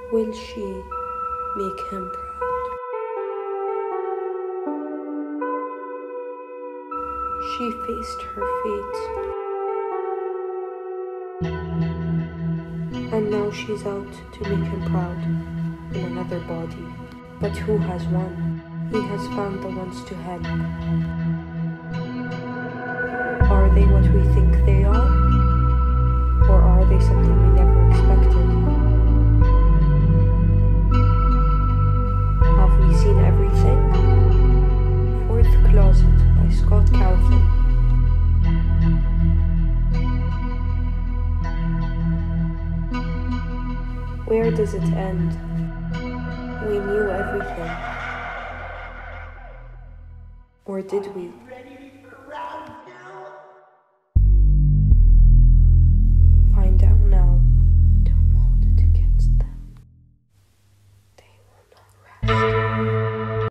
Will she make him proud? She faced her fate, and now she's out to make him proud in another body. But who has won? He has found the ones to help. Are they what we think they are? Or are they something we never expected? Have we seen everything? Fourth Closet by Scott Cawthon. Where does it end? We knew everything. Or did we?